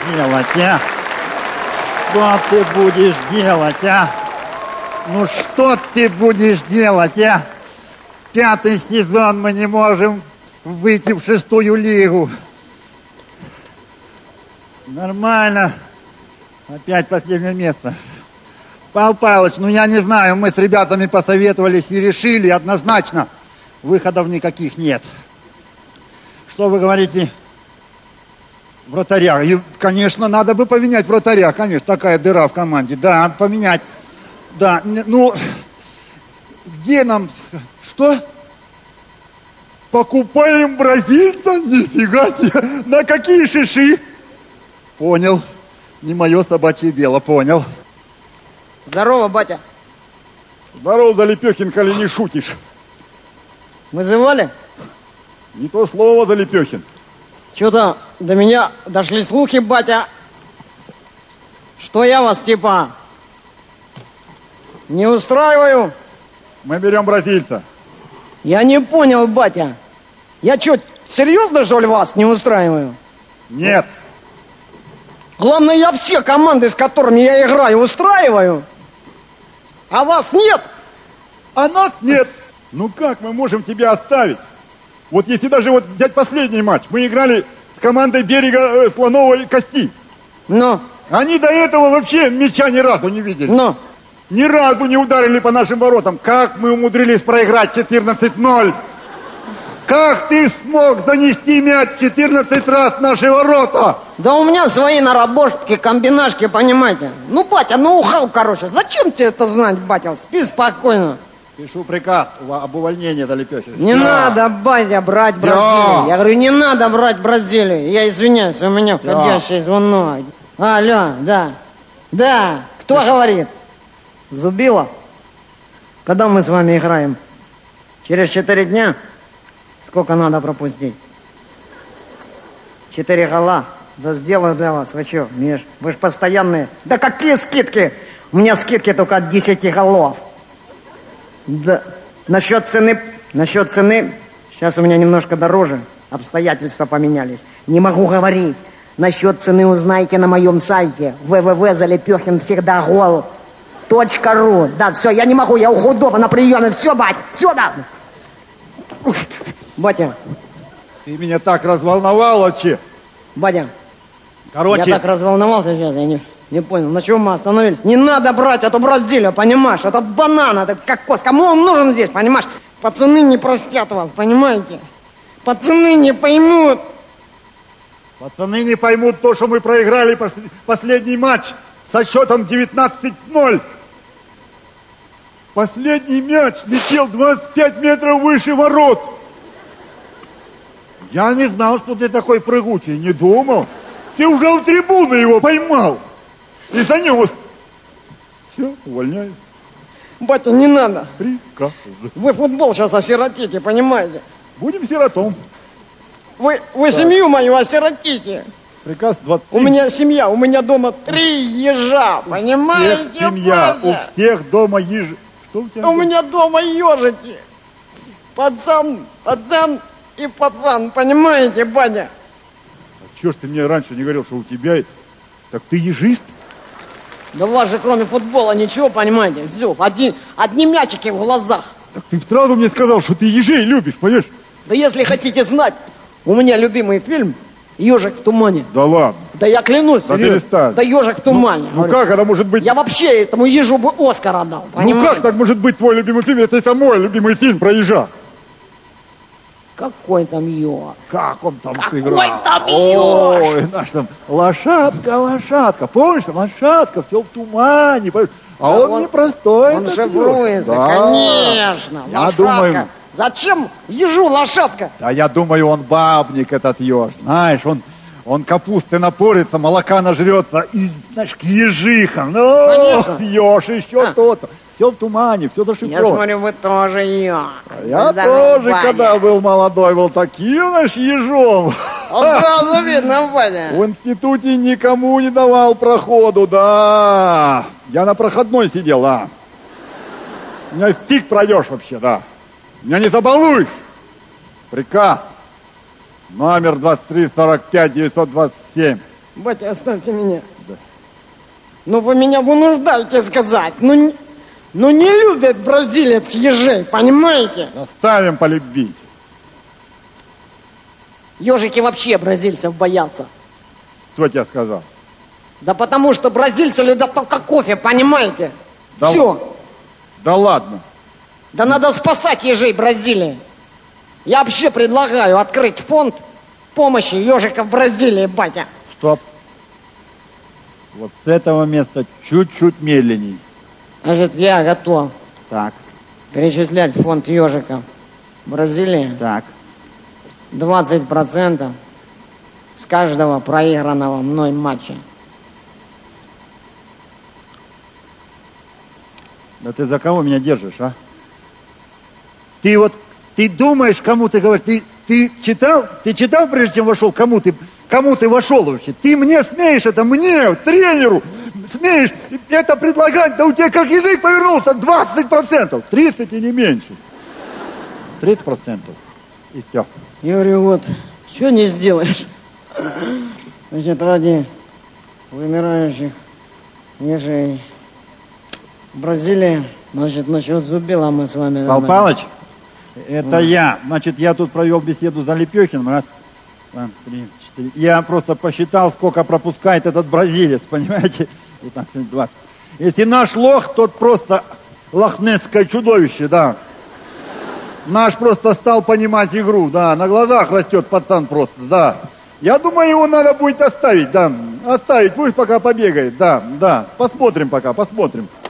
делать, а? Что ты будешь делать, а? Ну что ты будешь делать, а? 5-й сезон мы не можем выйти в 6-ю лигу. Нормально. Опять последнее место. Павел Павлович, ну я не знаю, мы с ребятами посоветовались и решили однозначно, выходов никаких нет. Что вы говорите? Вратаря. И, конечно, надо бы поменять вратаря, конечно, такая дыра в команде. Да, поменять. Да, ну, где нам... Что? Покупаем бразильца? Нифига себе! На какие шиши? Понял. Не мое собачье дело, понял. Здорово, батя. Здорово, Залепехин, коли не шутишь. Вызывали? Не то слово, Залепехин. Что-то до меня дошли слухи, батя, что я вас типа не устраиваю. Мы берем бразильца. Я не понял, батя. Я что, серьезно, что ли, вас не устраиваю? Нет. Главное, я все команды, с которыми я играю, устраиваю. А вас нет? А нас нет. Ну как мы можем тебя оставить? Вот если даже вот взять последний матч. Мы играли с командой Берега Слоновой Кости. Ну? Они до этого вообще мяча ни разу не видели. Ну? Ни разу не ударили по нашим воротам. Как мы умудрились проиграть 14-0? Как ты смог занести мяч 14 раз в наши ворота? Да у меня свои наработки, комбинашки, понимаете. Ну, батя, ноу-хау, короче. Зачем тебе это знать, батя? Спи спокойно. Пишу приказ об увольнении, Залепехин. Не надо, батя, брать Бразилию. Я говорю, не надо брать Бразилию. Я извиняюсь, у меня входящий звонок. Алло, да. Да, кто говорит? Зубило. Когда мы с вами играем? Через 4 дня? Сколько надо пропустить? 4 гола. Да сделаю для вас. Вы что, Миш? Вы же постоянные. Да какие скидки? У меня скидки только от 10 голов. Да. Насчет цены. Сейчас у меня немножко дороже. Обстоятельства поменялись. Не могу говорить. Насчет цены узнаете на моем сайте. www.залепехинвсегдагол.ру. Да, все, я не могу, я у Худова на приеме. Все, бать, все, да. Батя. Ты меня так разволновал вообще. Батя. Короче. Я так разволновался сейчас, я не понял, на чем мы остановились. Не надо брать эту Бразилию, понимаешь? Этот банан, этот кокос. Кому он нужен здесь, понимаешь? Пацаны не простят вас, понимаете? Пацаны не поймут. Пацаны не поймут то, что мы проиграли последний матч со счетом 19-0. Последний мяч летел 25 метров выше ворот. Я не знал, что ты такой прыгучий, не думал. Ты уже у трибуны его поймал. И занес. Все, увольняю. Батя, не надо. Приказ. Вы футбол сейчас осиротите, понимаете? Будем сиротом. Вы семью мою осиротите. Приказ 23. У меня семья, у меня дома 3 ежа, понимаете? У всех семья, у всех дома ежи. Что у тебя? У меня дома ежики. Пацан и пацан, понимаете, батя? А чё ж ты мне раньше не говорил, что у тебя... Так ты ежист? Да у вас же кроме футбола ничего, понимаете? Все, одни мячики в глазах. Так ты сразу мне сказал, что ты ежей любишь, понимаешь? Да если хотите знать, у меня любимый фильм «Ежик в тумане». Да ладно. Да я клянусь, Да серьезно. перестань. Да «Ежик в тумане». Ну как это может быть? Я вообще этому ежу бы Оскар отдал, понимаете? Ну как так может быть твой любимый фильм? Это мой любимый фильм про ежа. Какой там еж? Как он там Какой сыграл? там Ой, наш там лошадка. Помнишь, лошадка, все в тумане. Понимаешь? А Да он непростой. Он этот шифруется, еж. Да. конечно. Я Лошадка. думаю... Зачем ежу лошадка? Да я думаю, он бабник, этот еж. Знаешь, он капусты напорится, молока нажрется и, знаешь, к ежихам. Ну, еж, еще то-то. Все в тумане, все зашифровано. Я смотрю, вы тоже еж. Я тоже, когда был молодой, был таким, знаешь, ежом. Сразу видно, Ваня. В институте никому не давал проходу, да. Я на проходной сидел, да. Меня фиг пройдешь вообще, да. Меня не забалуешь. Приказ. Номер 2345-927. Батя, оставьте меня. Да. Ну вы меня вынуждаете сказать. Ну не любит бразилец ежей, понимаете? Заставим полюбить. Ежики вообще бразильцев боятся. Кто тебе сказал? Да потому что бразильцы любят только кофе, понимаете? Да Все. Да ладно. Да надо спасать ежей Бразилии. Я вообще предлагаю открыть фонд помощи ежиков Бразилии, батя. Стоп. Вот с этого места чуть-чуть медленней. Значит, я готов Так, перечислять в фонд ежиков Бразилии так. 20% с каждого проигранного мной матча. Да ты за кого меня держишь, а? Ты думаешь, кому ты говоришь? Ты читал? Ты читал, прежде чем вошел? Кому ты вошел вообще? Ты мне смеешь это, мне, тренеру, смеешь это предлагать? Да у тебя как язык повернулся, 20%, 30 и не меньше. 30%. И все. Я говорю, вот, что не сделаешь? Значит, ради вымирающих ежей Бразилии, значит, насчет зубила мы с вами... Пал Палыч, это я. Значит, я тут провел беседу за Лепехиным. Раз, два, три, четыре. Я просто посчитал, сколько пропускает этот бразилец, понимаете? 15, 20. Если наш лох, тот просто лохнесское чудовище, да. Наш просто стал понимать игру, да. На глазах растет пацан просто, да. Я думаю, его надо будет оставить, да. Оставить, пусть пока побегает, да, да. Посмотрим пока, посмотрим.